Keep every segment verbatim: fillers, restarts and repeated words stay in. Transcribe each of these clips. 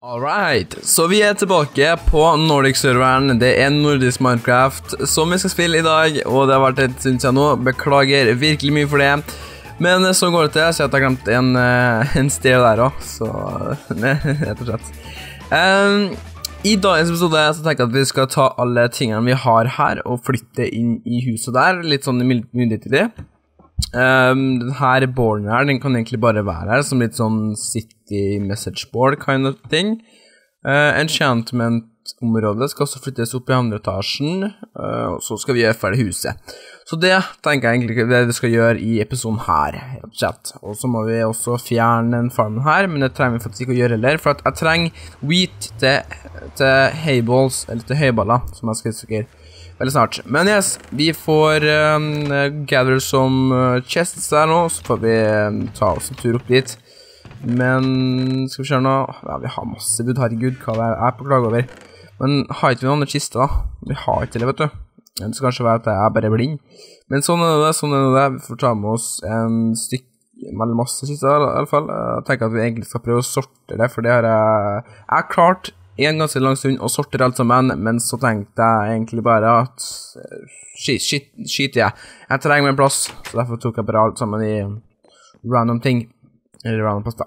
Alright, så vi er tilbake på Nordic-serveren. Det er nordisk Minecraft som vi skal spille i dag, og det har vært et stund siden nå. Beklager virkelig mye for det. Men så går det til, så jeg har glemt en, en sted der også, så rett og slett. Um, I dagens episode så tenker jeg at vi skal ta alle tingene vi har her og flytte inn i huset der, litt sånn midlertidig. Um, denne boarden her, den kan egentlig bare være her som litt sånn city message board kind of thing. uh, Enchantment-området skal også flyttes opp i andre etasjen, uh, og så skal vi gjøre ferdig huset. Så det tenker jeg egentlig det vi skal gjøre i episoden her, og så må vi også fjerne den farmen her, men det trenger vi faktisk ikke å gjøre heller, for at jeg trenger wheat til, til hayballs, eller til høyballer, som jeg skal sikkert veldig snart. Men yes, vi får um, gather som uh, chests der nå, så får vi um, ta oss en tur opp dit. Men skal vi se nå, ja, vi har masse bud, herregud, hva det er jeg på klage over. Men har ikke vi noen andre kister da? Vi har ikke det, vet du. Det skal kanskje være at jeg er bare blind. Men sånn er det, sånn er det. Vi får ta med oss en stykke, veldig masse kister i alle fall. Jeg tenker at vi egentlig skal prøve å sorte det, for det har jeg, jeg har klart en ganske lang stund og sorter alt sammen, men så tenkte jeg egentlig bare at shit, shit, shit, ja. Jeg trenger mer plass, så derfor tok jeg bare alt sammen i random ting, eller random plass da.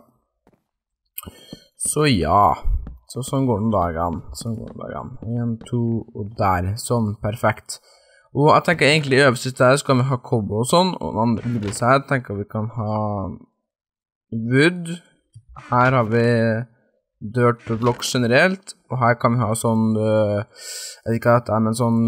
Så ja, så sånn går den dagen, sånn går den dagen. En, to, og der, sånn, perfekt. Og jeg tenker egentlig i øverste der så kan vi ha cobble og sånn, og den andre bildet her tenker vi kan ha wood. Her har vi dirt blocks generelt, og her kan vi ha sånn, uh, jeg vet ikke hva det er, men sånn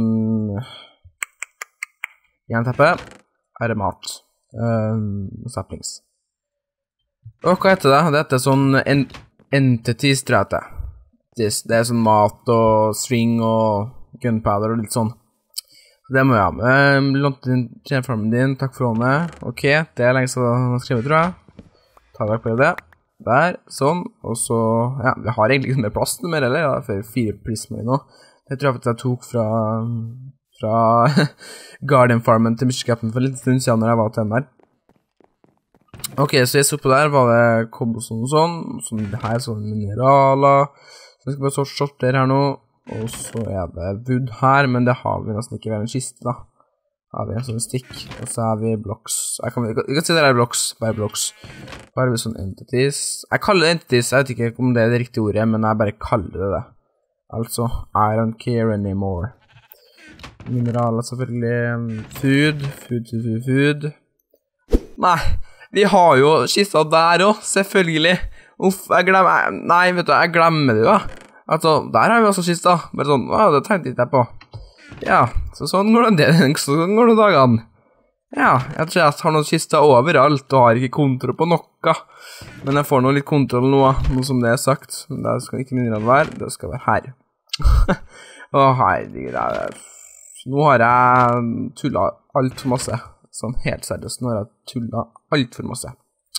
jernteppe. Her er mat, um, saplings. Og hva heter det? Det heter sånn en entities, tror jeg det. Det er sånn mat og string og gunpowder og litt sånn. Det må jeg ha. Um, Lånte din tjenfarmen din, takk for lånet. Ok, det er lenge siden han har skrevet, tror jeg. Ta deg på det. Der, sånn, og så, ja, vi har egentlig ikke mer plass til mer, eller? Ja, for fire prismer nå. Det tror jeg faktisk jeg tok fra, fra Garden Farmen til Michigan for litt stund siden når jeg var til den der. Ok, så jeg så på der, var det cobblestone og sånn, sånn det her, sånn mineraler. Så jeg skal bare sortere her nå, og så er det wood her, men det har vi nesten ikke ved en kiste da. Her har vi en sånn stikk, og så har vi blocks. Jeg kan, jeg kan si det er blocks, bare blocks. Her har vi sånn entities. Jeg kaller det entities, jeg vet ikke om det er det riktige ordet, men jeg bare kaller det det. Altså, I don't care anymore. Mineraler selvfølgelig. Food, food, food, food, food. Nei, vi har jo kista der også, selvfølgelig. Uff, jeg glemmer, nei, vet du, jeg glemmer det jo da. Altså, der har vi også kista. Bare sånn, å, det tenkte ikke jeg på. Ja, så sånn går det, sånn går det dagene. Ja, jeg tror jeg har noen kister overalt og har ikke kontroll på noe. Men jeg får nå litt kontroll nå, noe som det er sagt. Men det skal ikke mindre være, det skal være her. Å herregud, nå har jeg tullet alt for masse. Sånn helt seriøst, nå har jeg tullet alt for masse.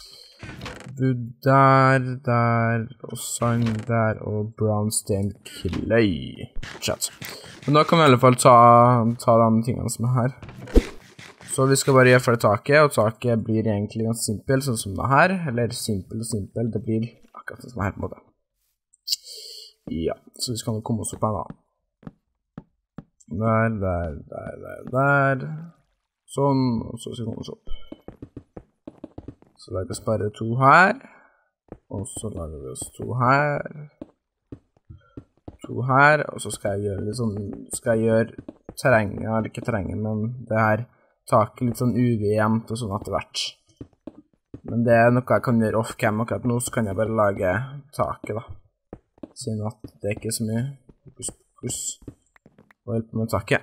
Der, der, og sand der, og brownstein clay. Chat. Men da kan vi i alle fall ta, ta de tingene som er her. Så vi skal bare gjøre ferdig taket, og taket blir egentlig ganske simpelt, sånn som det her. Eller simpel og simpel, det blir akkurat sånn som det her på en måte. Ja, så vi skal nå komme oss opp her da. Der, der, der, der, der. Sånn, og så skal vi komme oss opp. Så lager vi oss bare to her, og så lager vi oss to her, to her, og så skal jeg gjøre litt sånn, skal jeg gjøre terrenget, eller ikke terrenget, men det her taket litt sånn ujevnt og sånn etter hvert. Men det er noe jeg kan gjøre off-cam akkurat nå, så kan jeg bare lage taket da, siden at det er ikke så mye fokus, fokus, og hjelpe med taket.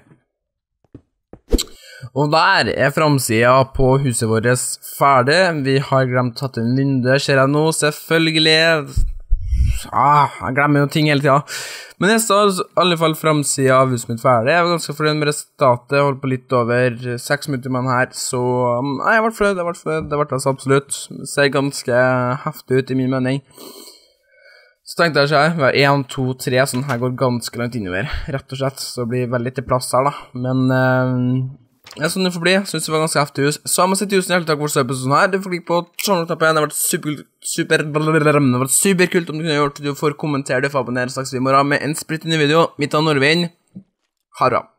Og der er framsiden på huset vårt ferdig. Vi har glemt tatt en vindu, ser jeg nå, selvfølgelig. Ah, jeg glemmer noen ting hele tiden. Men jeg står i alle fall framsiden av huset mitt ferdig. Jeg var ganske fornøyd med resultatet, holdt på litt over seks minutter med den her, så nei, jeg ble fornøyd, jeg ble fornøyd, det ble altså absolutt. Det ser ganske heftig ut i min mening. Så tenkte jeg ikke, vi har en, to, tre, sånn her går ganske langt innover, rett og slett, så det blir veldig til plass her da. Men Ja, sånn det får bli. Synes det var ganske heftig hus. Så må si tusen hjertelig takk for så episoden her. Du får klikke på channel-knappen. Det har vært superkult, super, det har vært superkult om du kunne gjort det. Du får kommentere det, for å abonnere straks i morgen med en splitt ny video. Mitt navn er Norvind. Ha det bra.